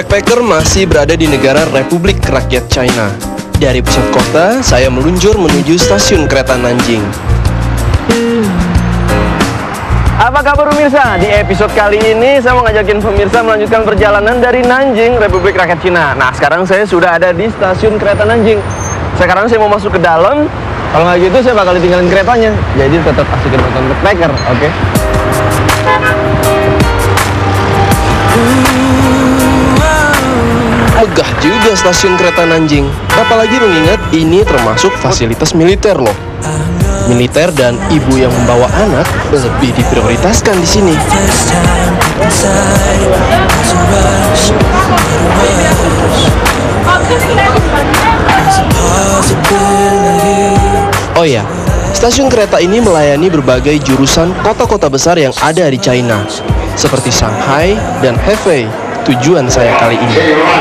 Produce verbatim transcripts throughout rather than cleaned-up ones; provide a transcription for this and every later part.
Backpacker masih berada di negara Republik Rakyat China. Dari pusat kota, saya meluncur menuju stasiun kereta Nanjing. Apa kabar pemirsa? Di episode kali ini saya mau ngajakin pemirsa melanjutkan perjalanan dari Nanjing, Republik Rakyat Cina. Nah, sekarang saya sudah ada di stasiun kereta Nanjing. Sekarang saya mau masuk ke dalam. Kalau nggak gitu saya bakal ditinggalin keretanya. Jadi tetap asikin nonton Backpacker, oke? Okay? Megah juga stasiun kereta Nanjing. Apalagi mengingat ini termasuk fasilitas militer loh. Militer dan ibu yang membawa anak lebih diprioritaskan di sini. Oh ya, stasiun kereta ini melayani berbagai jurusan kota-kota besar yang ada di China, seperti Shanghai dan Hefei. Tujuan saya kali ini.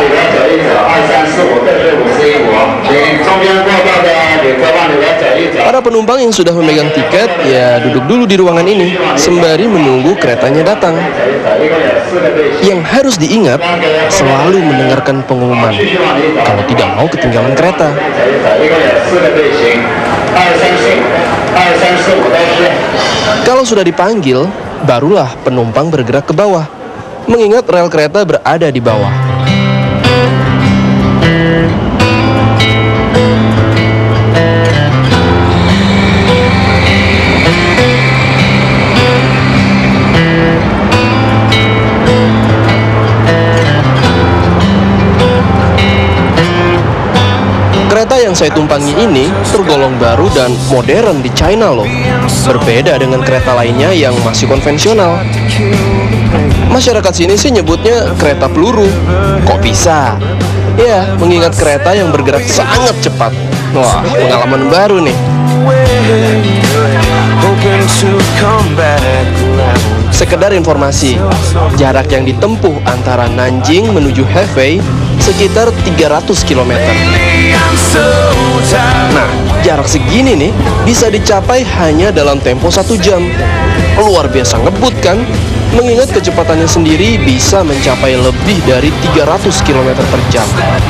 Para penumpang yang sudah memegang tiket, ya duduk dulu di ruangan ini, sembari menunggu keretanya datang. Yang harus diingat, selalu mendengarkan pengumuman, kalau tidak mau ketinggalan kereta. Kalau sudah dipanggil, barulah penumpang bergerak ke bawah, mengingat rel kereta berada di bawah. Kereta yang saya tumpangi ini tergolong baru dan modern di China loh. Berbeda dengan kereta lainnya yang masih konvensional. Masyarakat sini sih nyebutnya kereta peluru. Kok bisa? Ya, mengingat kereta yang bergerak sangat cepat. Wah, pengalaman baru nih. Sekedar informasi, jarak yang ditempuh antara Nanjing menuju Hefei sekitar tiga ratus kilometer. Nah, jarak segini nih bisa dicapai hanya dalam tempo satu jam. Luar biasa ngebut kan? Mengingat kecepatannya sendiri bisa mencapai lebih dari tiga ratus kilometer per jam.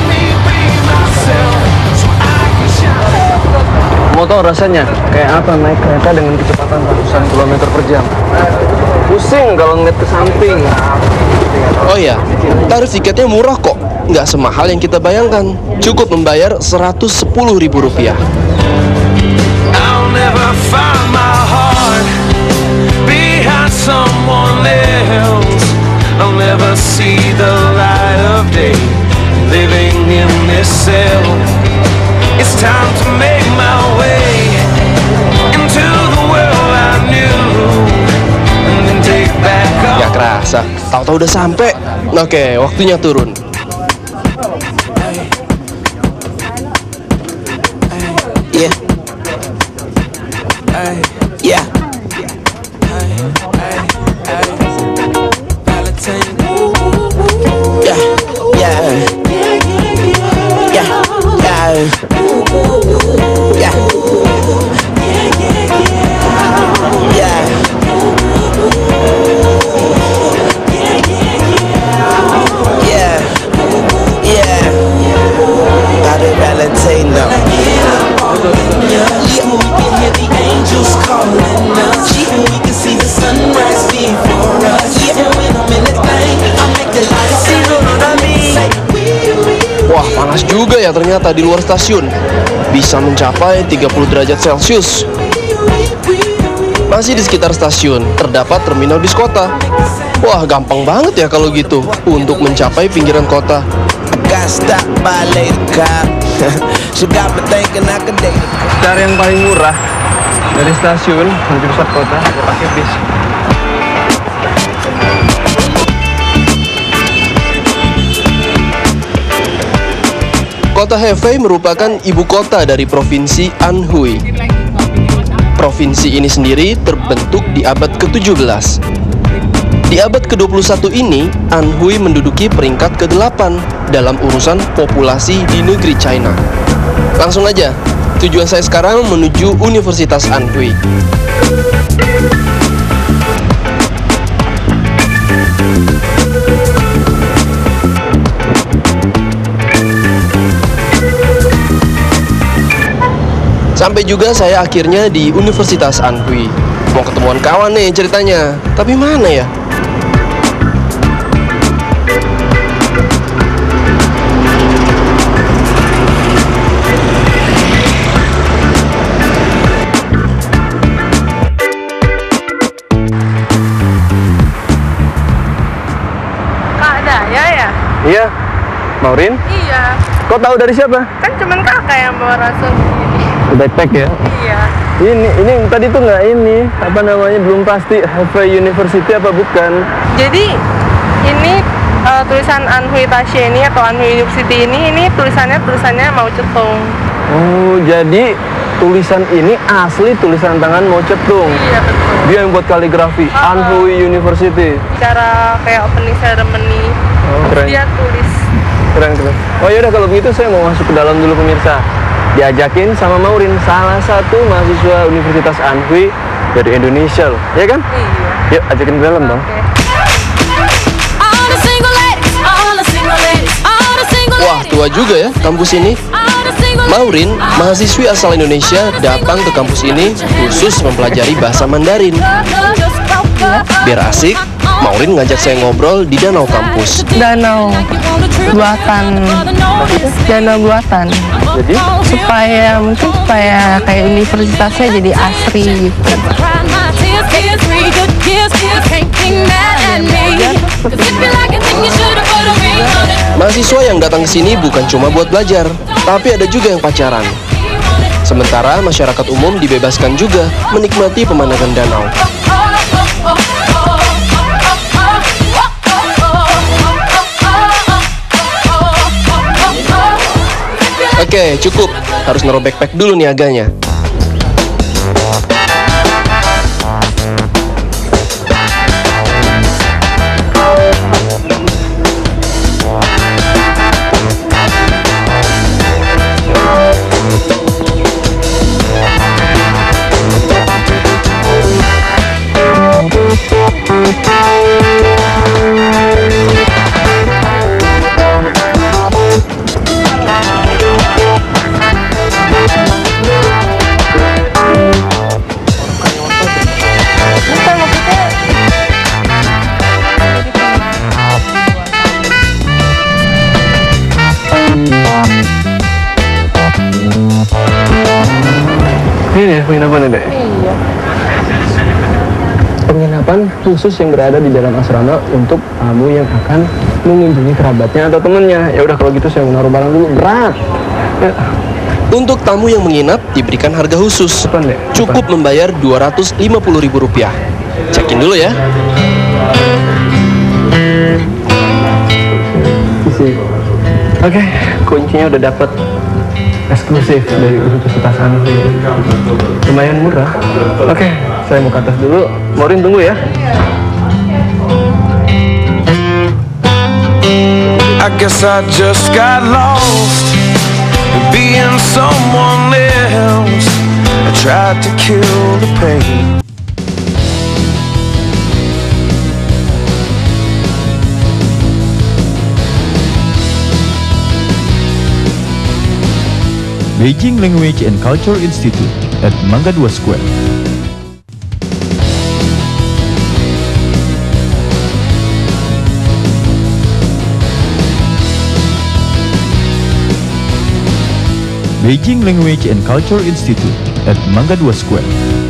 Mau tahu rasanya kayak apa naik kereta dengan kecepatan ratusan kilometer per jam? Pusing kalau ngeliat ke samping. Oh ya, tarif tiketnya murah kok. Nggak semahal yang kita bayangkan. Cukup membayar seratus sepuluh ribu rupiah. Someone else, I'll never see the light of day. Living in this cell, it's time to make my way into the world I knew, and then take back all. Gak kerasa, tahu-tahu udah sampai. Oke, waktunya turun. Yeah. Yeah. Wah, panas juga ya ternyata di luar stasiun. Bisa mencapai tiga puluh derajat Celcius. Masih di sekitar stasiun, terdapat terminal bis kota. Wah, gampang banget ya kalau gitu untuk mencapai pinggiran kota. Cara yang paling murah dari stasiun menuju pusat kota, ya pakai bis. Kota Hefei merupakan ibu kota dari provinsi Anhui. Provinsi ini sendiri terbentuk di abad ke tujuh belas. Di abad ke dua puluh satu ini, Anhui menduduki peringkat ke delapan dalam urusan populasi di negeri China. Langsung aja, tujuan saya sekarang menuju Universitas Anhui. Sampai juga saya akhirnya di Universitas Anhui. Mau ketemuan kawan nih ceritanya, tapi mana ya? Kak Daya ya? Iya, Maureen? Iya. Kau tahu dari siapa? Kan cuman kakak yang bawa ransel ini. Backpack ya? Iya. Ini, ini tadi tuh nggak ini, apa namanya, belum pasti Hefei University apa bukan? Jadi ini uh, tulisan Anhui Tashi ini atau Anhui University ini, ini tulisannya tulisannya Mao Zedong. Oh, jadi tulisan ini asli tulisan tangan Mao Zedong. Iya betul. Dia yang buat kaligrafi, Oh. Anhui University. Cara kayak opening ceremony, Oh, keren. dia tulis. Keren, keren. Oh yaudah kalau begitu saya mau masuk ke dalam dulu pemirsa. Diajakin sama Maureen, salah satu mahasiswa Universitas Anhui dari Indonesia loh, ya kan? Iya. Yuk, ajakin ke dalam dong. Oke. Wah, tua juga ya kampus ini. Maureen, mahasiswi asal Indonesia, datang ke kampus ini khusus mempelajari bahasa Mandarin. Biar asik, Maureen ngajak saya ngobrol di danau kampus. Danau buatan, danau buatan. Jadi, Supaya mungkin supaya kayak universitasnya jadi asri gitu. Mahasiswa yang datang ke sini bukan cuma buat belajar, tapi ada juga yang pacaran. Sementara masyarakat umum dibebaskan juga menikmati pemandangan danau. Oke, cukup. Harus naruh backpack dulu nih agaknya. ini ya penginapan ya, Dek? Iya. Penginapan khusus yang berada di dalam asrama untuk tamu yang akan mengunjungi kerabatnya atau temannya. Ya udah kalau gitu saya mau naruh barang dulu, berat. Ya. Untuk tamu yang menginap diberikan harga khusus. Depan, Dek. Cukup membayar dua ratus lima puluh ribu rupiah. Cekin dulu ya. Isi. Oke, kuncinya udah dapet. Eksklusif dari Universitas Anhui. Lumayan murah. Oke, saya mau ke atas dulu. Maureen tunggu ya. I guess I just got lost being someone else. I tried to kill the pain. Beijing Language and Culture Institute at Mangga dua Square. Beijing Language and Culture Institute at Mangga dua Square.